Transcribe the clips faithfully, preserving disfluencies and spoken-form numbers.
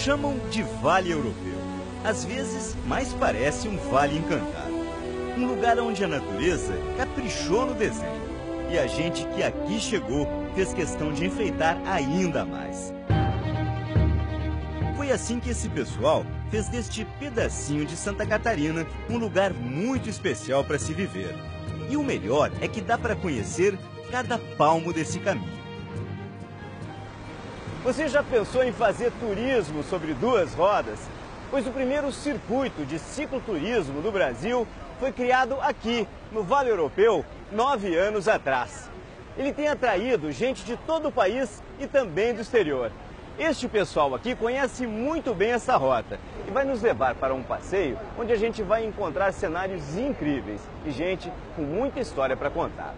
Chamam de Vale Europeu. Às vezes, mais parece um vale encantado. Um lugar onde a natureza caprichou no desenho. E a gente que aqui chegou fez questão de enfeitar ainda mais. Foi assim que esse pessoal fez deste pedacinho de Santa Catarina um lugar muito especial para se viver. E o melhor é que dá para conhecer cada palmo desse caminho. Você já pensou em fazer turismo sobre duas rodas? Pois o primeiro circuito de cicloturismo do Brasil foi criado aqui, no Vale Europeu, nove anos atrás. Ele tem atraído gente de todo o país e também do exterior. Este pessoal aqui conhece muito bem essa rota e vai nos levar para um passeio onde a gente vai encontrar cenários incríveis e gente com muita história para contar.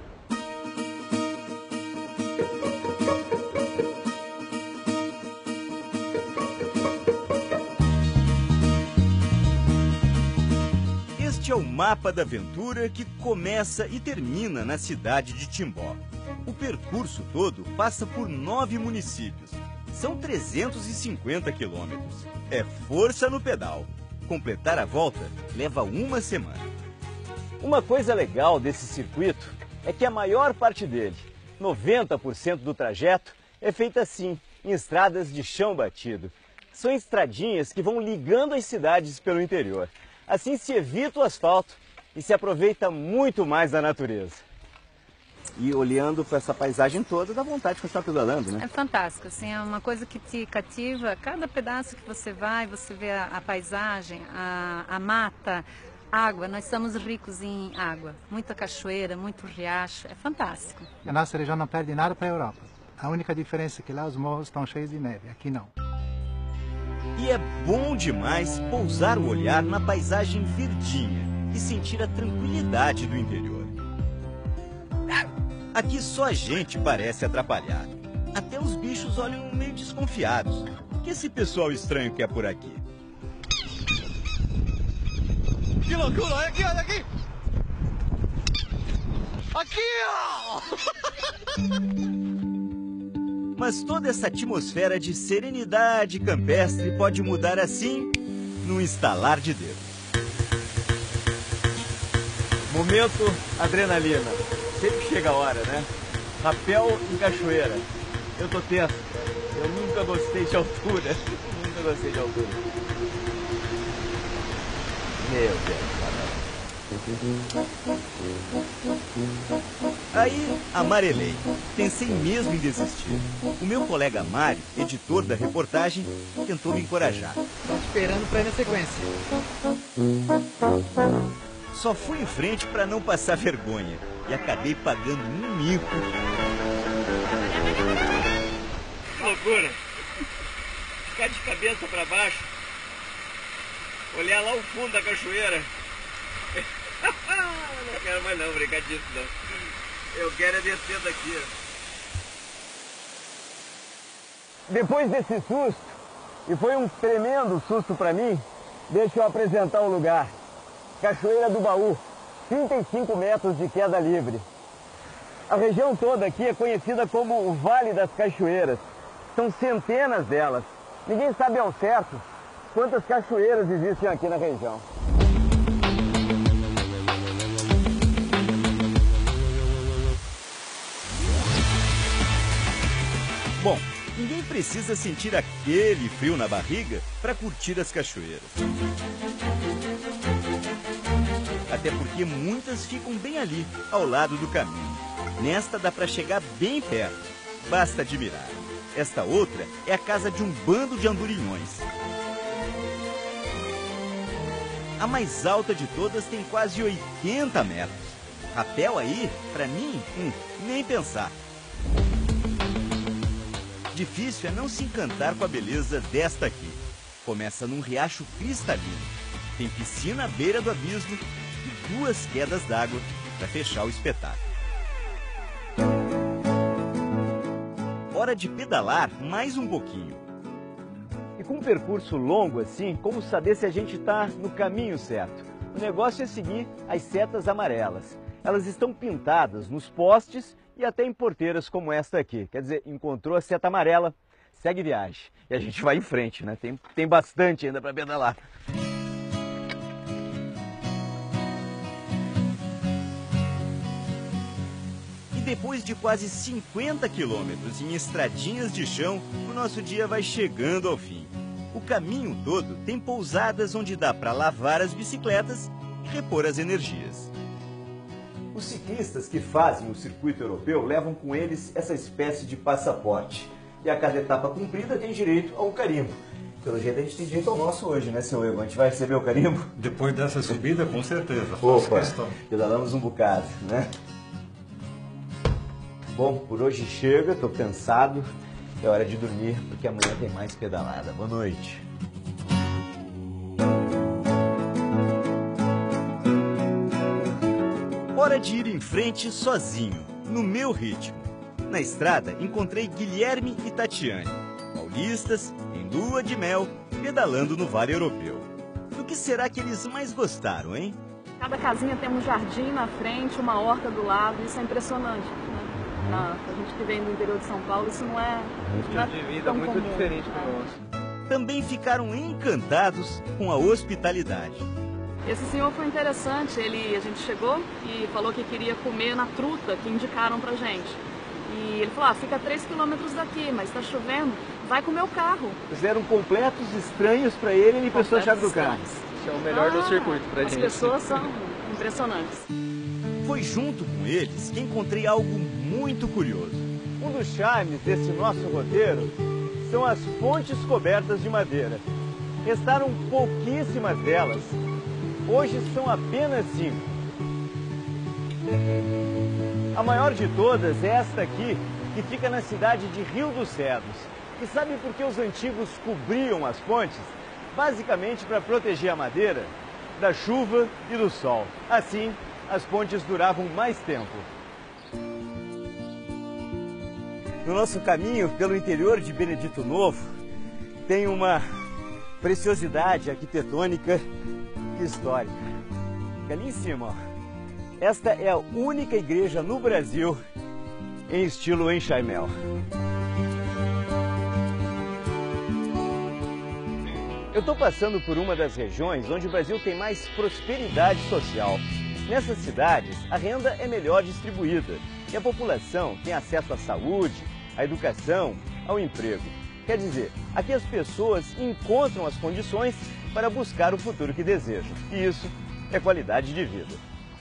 Este é o mapa da aventura que começa e termina na cidade de Timbó. O percurso todo passa por nove municípios. São trezentos e cinquenta quilômetros. É força no pedal. Completar a volta leva uma semana. Uma coisa legal desse circuito é que a maior parte dele, noventa por cento do trajeto, é feita assim, em estradas de chão batido. São estradinhas que vão ligando as cidades pelo interior. Assim se evita o asfalto e se aproveita muito mais da natureza. E olhando para essa paisagem toda, dá vontade de continuar pedalando, né? É fantástico, assim, é uma coisa que te cativa. Cada pedaço que você vai, você vê a, a paisagem, a, a mata, água. Nós somos ricos em água, muita cachoeira, muito riacho, é fantástico. A nossa região não perde nada para a Europa. A única diferença é que lá os morros estão cheios de neve, aqui não. E é bom demais pousar o olhar na paisagem verdinha e sentir a tranquilidade do interior. Aqui só a gente parece atrapalhado. Até os bichos olham meio desconfiados. O que esse pessoal estranho quer por aqui? Que loucura! Olha aqui, olha aqui! Aqui, ó! Mas toda essa atmosfera de serenidade campestre pode mudar assim, num estalar de dedos. Momento adrenalina. Sempre chega a hora, né? Rapel em cachoeira. Eu tô tenso. Eu nunca gostei de altura. Nunca gostei de altura. Meu Deus. Aí, amarelei. Pensei mesmo em desistir. O meu colega Mário, editor da reportagem, tentou me encorajar. Tô esperando pra ir na sequência. Só fui em frente para não passar vergonha e acabei pagando um mico. Loucura! Ficar de cabeça para baixo, olhar lá o fundo da cachoeira. Não quero mais não brincar disso não. Eu quero é descer daqui. Depois desse susto, e foi um tremendo susto para mim, deixa eu apresentar o lugar. Cachoeira do Baú, trinta e cinco metros de queda livre. A região toda aqui é conhecida como o Vale das Cachoeiras. São centenas delas. Ninguém sabe ao certo quantas cachoeiras existem aqui na região. Bom, ninguém precisa sentir aquele frio na barriga para curtir as cachoeiras. Até porque muitas ficam bem ali, ao lado do caminho. Nesta dá para chegar bem perto, basta admirar. Esta outra é a casa de um bando de andorinhões. A mais alta de todas tem quase oitenta metros. Rapel aí, para mim, hum, nem pensar. Difícil é não se encantar com a beleza desta aqui. Começa num riacho cristalino. Tem piscina à beira do abismo e duas quedas d'água para fechar o espetáculo. Hora de pedalar mais um pouquinho. E com um percurso longo assim, como saber se a gente está no caminho certo? O negócio é seguir as setas amarelas. Elas estão pintadas nos postes e até em porteiras como esta aqui. Quer dizer, encontrou a seta amarela, segue viagem. E a gente vai em frente, né? Tem, tem bastante ainda para pedalar. E depois de quase cinquenta quilômetros em estradinhas de chão, o nosso dia vai chegando ao fim. O caminho todo tem pousadas onde dá para lavar as bicicletas e repor as energias. Os ciclistas que fazem o circuito europeu levam com eles essa espécie de passaporte. E a cada etapa cumprida tem direito a um carimbo. Pelo jeito a gente tem direito ao nosso hoje, né, seu Evo? A gente vai receber o carimbo? Depois dessa subida, com certeza. Opa, pedalamos um bocado, né? Bom, por hoje chega, tô cansado. É hora de dormir, porque amanhã tem mais pedalada. Boa noite. Hora de ir em frente sozinho, no meu ritmo. Na estrada, encontrei Guilherme e Tatiane, paulistas, em lua de mel, pedalando no Vale Europeu. Do que será que eles mais gostaram, hein? Cada casinha tem um jardim na frente, uma horta do lado, isso é impressionante, né? Na, a gente que vem do interior de São Paulo, isso não é, não é de vida tão muito comum. diferente do nosso. Também ficaram encantados com a hospitalidade. Esse senhor foi interessante, ele, a gente chegou e falou que queria comer na truta que indicaram pra gente. E ele falou, ah, fica a três quilômetros daqui, mas tá chovendo, vai com o meu carro. Fizeram completos estranhos para ele e ele emprestou a chave do carro. Esse é o melhor Ah, do circuito pra as gente. As pessoas são impressionantes. Foi junto com eles que encontrei algo muito curioso. Um dos charmes desse nosso roteiro são as fontes cobertas de madeira. Restaram pouquíssimas delas. Hoje são apenas cinco. A maior de todas é esta aqui, que fica na cidade de Rio dos Cedros. E sabe por que os antigos cobriam as fontes? Basicamente para proteger a madeira da chuva e do sol. Assim, as pontes duravam mais tempo. No nosso caminho pelo interior de Benedito Novo, tem uma preciosidade arquitetônica e histórica. Fica ali em cima, ó. Esta é a única igreja no Brasil em estilo enxaimel. Eu estou passando por uma das regiões onde o Brasil tem mais prosperidade social. Nessas cidades, a renda é melhor distribuída e a população tem acesso à saúde, à educação, ao emprego. Quer dizer, aqui as pessoas encontram as condições para buscar o futuro que desejam. E isso é qualidade de vida.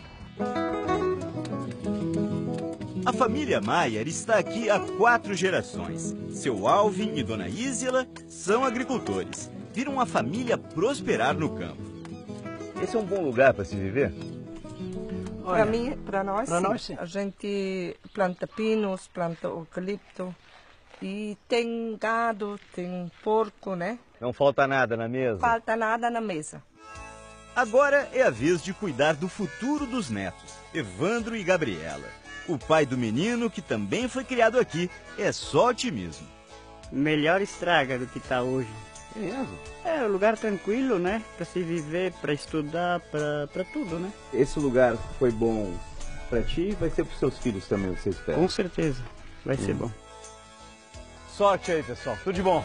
A família Maier está aqui há quatro gerações. Seu Alvin e Dona Ísila são agricultores. Viram a família prosperar no campo. Esse é um bom lugar para se viver? Para mim, para nós, pra sim. nós, sim. A gente planta pinos, planta eucalipto e tem gado, tem porco, né? Não falta nada na mesa? Falta nada na mesa. Agora é a vez de cuidar do futuro dos netos, Evandro e Gabriela. O pai do menino, que também foi criado aqui, é só otimismo. Melhor estraga do que está hoje. É mesmo? É um lugar tranquilo, né? Para se viver, para estudar, para tudo, né? Esse lugar foi bom para ti e vai ser para os seus filhos também, você espera? Com certeza, vai ser Hum. bom. Sorte aí, pessoal. Tudo de bom.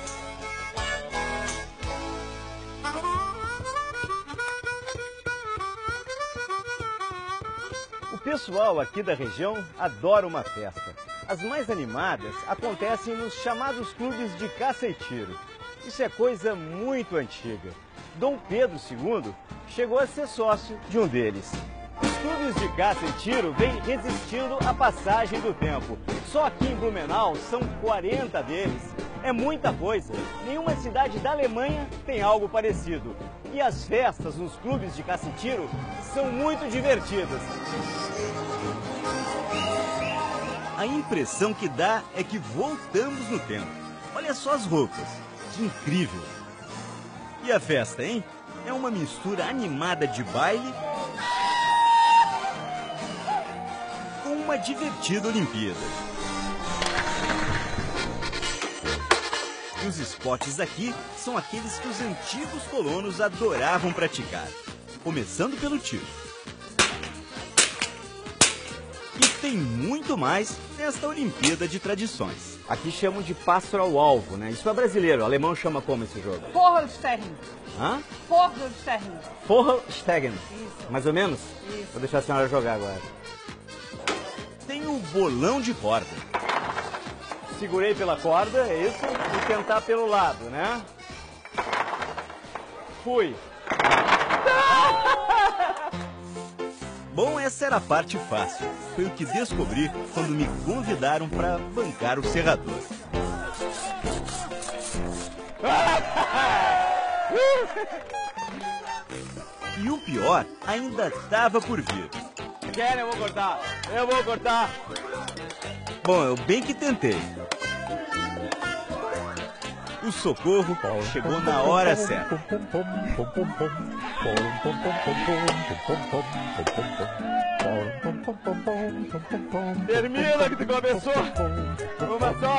O pessoal aqui da região adora uma festa. As mais animadas acontecem nos chamados clubes de caça e tiro. Isso é coisa muito antiga. Dom Pedro segundo chegou a ser sócio de um deles. Os clubes de caça e tiro vêm resistindo à passagem do tempo. Só aqui em Blumenau são quarenta deles. É muita coisa. Nenhuma cidade da Alemanha tem algo parecido. E as festas nos clubes de caça e tiro são muito divertidas. A impressão que dá é que voltamos no tempo. Olha só as roupas. Que incrível! E a festa, hein? É uma mistura animada de baile com uma divertida Olimpíada. E os esportes aqui são aqueles que os antigos colonos adoravam praticar. Começando pelo tiro. E tem muito mais nesta Olimpíada de Tradições. Aqui chamam de pássaro ao alvo, né? Isso é brasileiro, o alemão chama como esse jogo? Vogelstegen. Hã? Vogelstegen. Vogelstegen. Isso. Mais ou menos? Isso. Vou deixar a senhora jogar agora. Tem o bolão de corda. Segurei pela corda, é isso? E tentar pelo lado, né? Fui. Bom, essa era a parte fácil. Foi o que descobri quando me convidaram para bancar o serrador. E o pior ainda estava por vir. Quer, eu vou cortar. Eu vou cortar. Bom, eu bem que tentei. O socorro chegou na hora certa. Termina que tu começou. Uma só.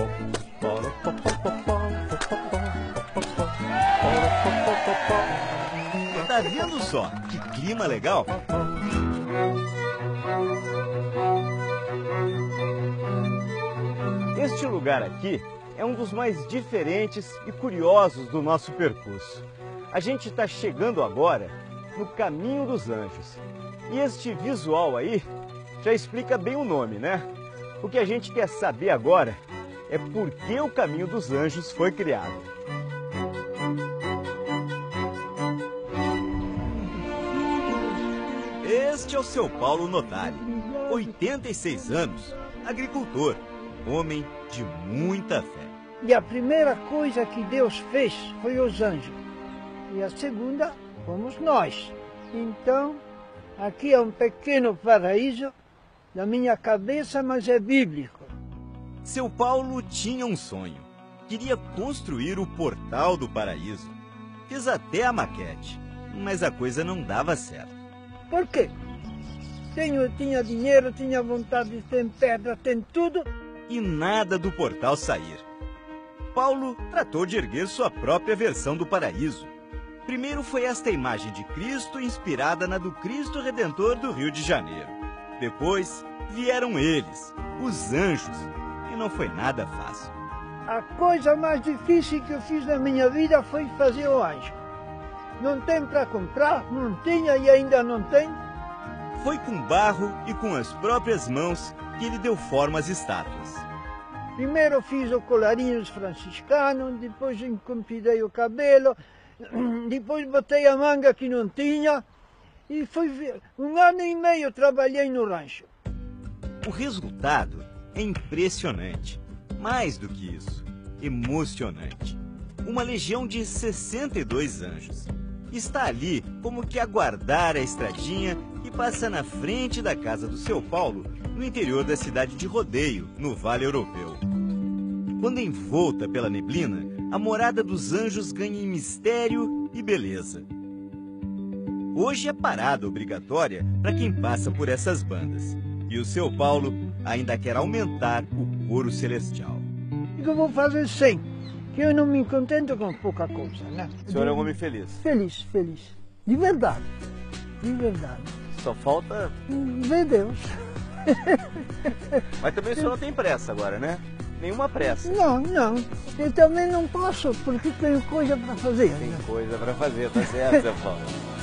Tá vendo só? Que clima legal? Este lugar aqui é um dos mais diferentes e curiosos do nosso percurso. A gente está chegando agora no Caminho dos Anjos. E este visual aí já explica bem o nome, né? O que a gente quer saber agora é por que o Caminho dos Anjos foi criado. Este é o seu Paulo Notari, oitenta e seis anos, agricultor, homem de muita fé. E a primeira coisa que Deus fez foi os anjos. E a segunda fomos nós. Então, aqui é um pequeno paraíso na minha cabeça, mas é bíblico. Seu Paulo tinha um sonho. Queria construir o Portal do Paraíso. Fez até a maquete, mas a coisa não dava certo. Por quê? Tenho, tinha dinheiro, tinha vontade, tem pedra, tem tudo. E nada do portal sair. Paulo tratou de erguer sua própria versão do paraíso. Primeiro foi esta imagem de Cristo inspirada na do Cristo Redentor do Rio de Janeiro. Depois vieram eles, os anjos, e não foi nada fácil. A coisa mais difícil que eu fiz na minha vida foi fazer o anjo. Não tem para comprar, não tinha e ainda não tem. Foi com barro e com as próprias mãos que ele deu forma às estátuas. Primeiro fiz o colarinho franciscano, depois encompidei o cabelo, depois botei a manga que não tinha e foi um ano e meio trabalhei no rancho. O resultado é impressionante. Mais do que isso, emocionante. Uma legião de sessenta e dois anjos. Está ali como que a guardar a estradinha que passa na frente da casa do seu Paulo, no interior da cidade de Rodeio, no Vale Europeu. Quando envolta pela neblina, a morada dos anjos ganha em mistério e beleza. Hoje é parada obrigatória para quem passa por essas bandas. E o seu Paulo ainda quer aumentar o coro celestial. O que eu vou fazer cem? Que eu não me contento com pouca coisa, né? O senhor é um homem feliz? Feliz, feliz. De verdade. De verdade. Só falta... ver Deus. Mas também o senhor não tem pressa agora, né? Nenhuma pressa. Não, não. Eu também não posso, porque tenho coisa para fazer. Tem coisa para fazer, tá certo, seu Paulo?